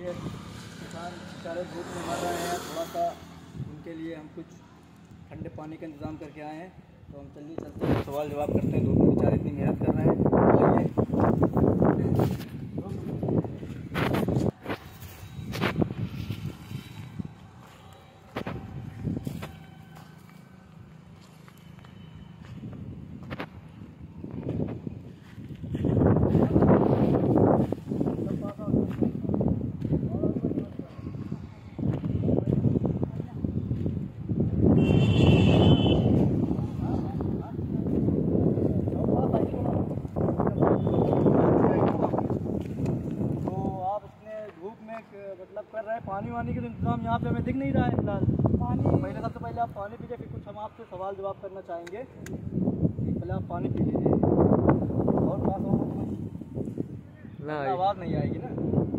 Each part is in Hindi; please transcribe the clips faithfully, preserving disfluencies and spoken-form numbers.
ये किसान बेचारे धूप में मर रहे हैं, थोड़ा सा उनके लिए हम कुछ ठंडे पानी का इंतज़ाम करके आए हैं। तो हम चलिए चलते हैं, सवाल जवाब करते हैं। धूप में बेचारे इतनी मेहनत कर रहे हैं। मतलब कर रहे हैं पानी वानी के तो इंतजाम यहाँ पे हमें दिख नहीं रहा है फिलहाल। पानी पहले सबसे पहले आप पानी पीजिए, फिर कुछ हम आपसे सवाल जवाब करना चाहेंगे। पहले आप पानी पी लीजिए और पास हो ना, आवाज़ नहीं आएगी ना।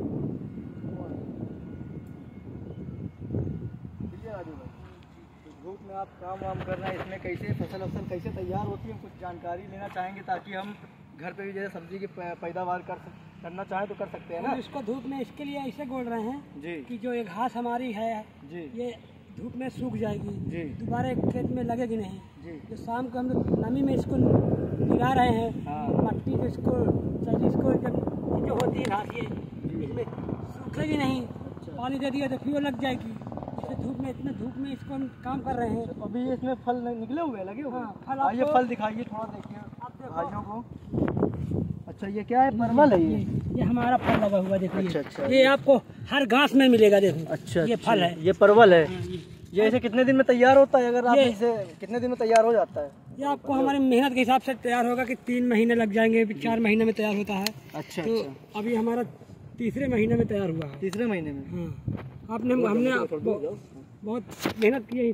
राजू भाई, तो धूप में आप काम वाम कर रहे हैं, इसमें कैसे फसल वसल कैसे तैयार होती है, हम कुछ जानकारी लेना चाहेंगे ताकि हम घर पे भी जैसे सब्जी की पैदावार कर करना चाहें तो कर सकते हैं ना। इसको धूप में इसके लिए ऐसे गोड़ रहे हैं जी कि जो ये घास हमारी है जी ये धूप में सूख जाएगी जी, दोबारा खेत में लगेगी नहीं जी। जो शाम को हम नमी में इसको गिरा रहे हैं, हाँ। मट्टी को इसको इसको जब जो होती है घास ये इसमें सूखेगी नहीं। अच्छा। पानी दे दिया तो फिर लग जाएगी। इसे धूप में इतने धूप में इसको हम काम कर रहे हैं। अभी इसमें फल निकले हुए हैं, लगे हुए हैं। फल आइए फल दिखाइए थोड़ा, देखिए भाइयों को। अच्छा ये क्या है, परवल है ये? ये हमारा फल लगा हुआ देखिए। अच्छा अच्छा, ये आपको हर घास में मिलेगा, देखो। अच्छा ये फल है, ये परवल है। ये ऐसे कितने दिन में तैयार होता है? अगर आप इसे कितने दिन में तैयार हो जाता है? ये आपको हमारी मेहनत के हिसाब से तैयार होगा कि तीन महीने लग जाएंगे, चार महीने में तैयार होता है। अच्छा तो अच्छा, अभी हमारा तीसरे महीने में तैयार हुआ है। तीसरे महीने में? हाँ, आपने हमने बहुत मेहनत की है।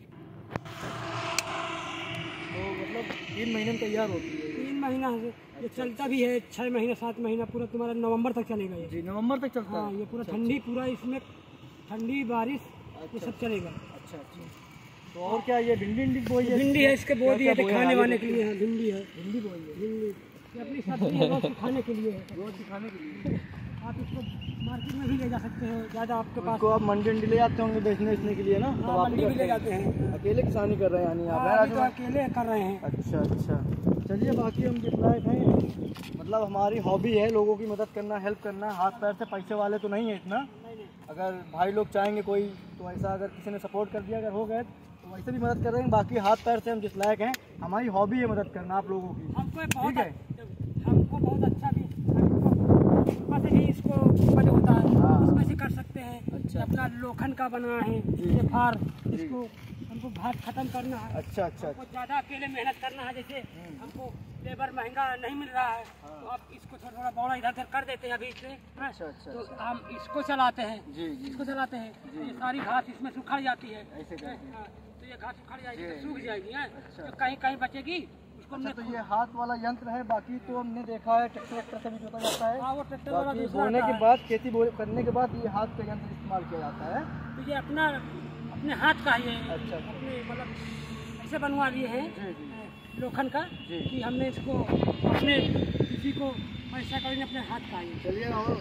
तो मतलब तीन महीने में तैयार होती है? तीन महीना से ये चलता भी है, छः महीने सात महीना पूरा तुम्हारा नवंबर तक चलेगा ये। जी नवंबर तक चलता है। हाँ, ये पूरा ठंडी, पूरा इसमें ठंडी बारिश ये सब चलेगा। अच्छा अच्छा, तो और क्या ये भिंडी भिंडी बोई है? भिंडी है, इसके बो दिए खाने वाने के लिए। भिंडी है, भिंडी बोई है। भिंडी ये अपनी सब्जी है, रोज खाने के लिए है। रोज खाने के लिए आप इसको मार्केट में भी ले जा सकते हैं, ज़्यादा आपके पास। को आप मंडी मंडी ले जाते होंगे बेचने बेचने के लिए ना? तो आप मंडी भी ले जाते हैं। अकेले किसानी कर रहे हैं यानी आप? हाँ, तो अकेले कर रहे हैं। अच्छा अच्छा, चलिए बाकी हम जिस लायक हैं, मतलब हमारी हॉबी है लोगों की मदद करना, हेल्प करना। हाथ पैर से पैसे वाले तो नहीं है इतना। अगर भाई लोग चाहेंगे कोई तो ऐसा, अगर किसी ने सपोर्ट कर दिया, अगर हो गए तो वैसे भी मदद कर रहे हैं। बाकी हाथ पैर से हम जिस लायक हैं, हमारी हॉबी है मदद करना आप लोगों की। हमको बहुत है, हमको बहुत अच्छा भी इसमें से भी इसको उपज होता है। हाँ। इसमें से कर सकते हैं। अच्छा। अपना लोखंड का बना है ये फार, इसको हमको भात खत्म करना है। अच्छा अच्छा, हमको ज़्यादा अकेले मेहनत करना है। जैसे हमको लेबर महंगा नहीं मिल रहा है। हाँ। तो आप इसको थोड़ा थोड़ा बौड़ा इधर उधर कर देते हैं अभी इससे। अच्छा अच्छा, तो हम इसको चलाते हैं। जी जी, इसको चलाते हैं। ये सारी घास इसमें सुखड़ जाती है ऐसे। तो ये घास सुखड़ जाएगी तो सूख जाएगी है। तो कहीं कहीं बचेगी। अच्छा, तो ये हाथ वाला यंत्र है। बाकी तो हमने देखा है ट्रैक्टर से भी जोता जाता है। हाँ, वो ट्रैक्टर वाला बोने के बाद, खेती करने के बाद ये हाथ का यंत्र इस्तेमाल किया जाता है। तो ये अपना अपने हाथ का ये। अच्छा, अपने मतलब ऐसे बनवा लिए हैं लोखंड का कि हमने इसको अपने किसी को पैसा करेंगे अपने हाथ का। चलिए, और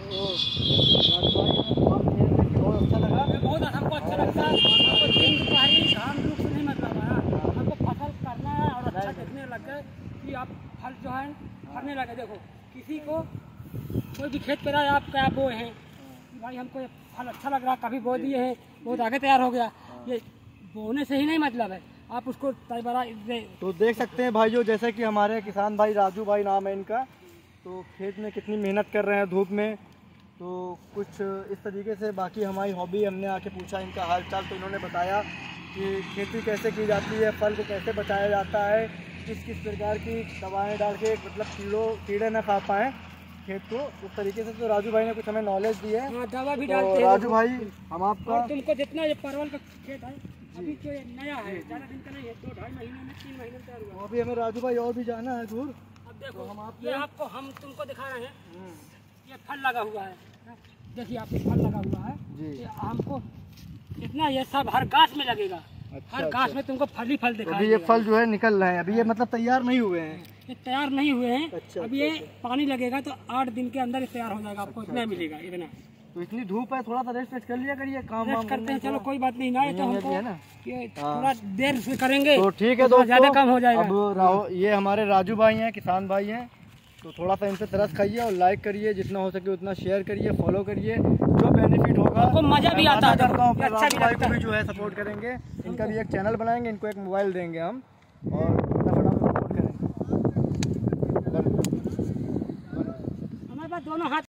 बहुत अच्छा लगा, बहुत हमको अच्छा लगता है। हमको दिन दुपहरी घाम धूप से नहीं मतलब है, हमको फसल करना है और अच्छा देखने लगे कि आप फल जो है फलने लगे। देखो किसी को कोई भी खेत पे रहा है, आप क्या बोए हैं भाई, हमको फल अच्छा लग रहा, कभी बो दिए हैं, बहुत आगे तैयार हो गया। ये बोने से ही नहीं मतलब है, आप उसको तैयार। तो देख सकते हैं भाइयों, जैसे कि हमारे किसान भाई राजू भाई नाम है इनका, तो खेत में कितनी मेहनत कर रहे हैं धूप में। तो कुछ इस तरीके से बाकी हमारी हॉबी, हमने आके पूछा इनका हाल चाल, तो इन्होंने बताया कि खेती कैसे की जाती है, फल को कैसे बचाया जाता है, किस किस प्रकार की दवाएं डाल के मतलब कीड़ों कीड़े न खा पाएँ खेत को, उस तरीके से। तो राजू भाई ने कुछ हमें नॉलेज दी है। हाँ, दवा भी डालते हैं राजू भाई हम आपका। तुमको जितना ये परवल का खेत है अभी जो ये नया है, ज़्यादा दिन का नहीं है, दो ढाई महीने में तीन महीने में तैयार हुआ। अभी हमें राजू भाई और भी जाना है दूर। अब देखो हम आप ये आपको हम तुमको दिखा रहे हैं, ये फल लगा हुआ है। देखिए आप फल लगा हुआ है जी। हमको इतना ये सब हर घास में लगेगा। अच्छा, हर घास में तुमको फल ही फल दिखाई। अभी ये फल जो है निकल रहे हैं, अभी ये मतलब तैयार नहीं हुए हैं, ये तैयार नहीं हुए हैं। अच्छा, अभी ये पानी लगेगा तो आठ दिन के अंदर तैयार हो जाएगा, आपको इतना मिलेगा इतना। तो इतनी धूप है, थोड़ा सा रेस्ट वेस्ट कर लिया करिए, काम वाम रेस्ट करते हैं, करने चलो कोई बात नहीं ना, ये तो यहीं हमको है ना। कि हाँ। थोड़ा देर से करेंगे तो ठीक है तो दोस्तों, ज्यादा काम हो जाएगा। अब राहो ये हमारे राजू भाई हैं, किसान भाई हैं, तो थोड़ा सा इनसे तरस खाइए और लाइक करिए, जितना हो सके उतना शेयर करिए, फॉलो करिए, जो बेनिफिट होगा आपको मजा भी आता है, करता हूँ, अच्छा भी राजू भाई लगता को है। भी जो है सपोर्ट करेंगे, इनका भी एक चैनल बनाएंगे, इनको एक मोबाइल देंगे हम और अपना फटाफट सपोर्ट करेंगे। हमारे पास दोनों हाथ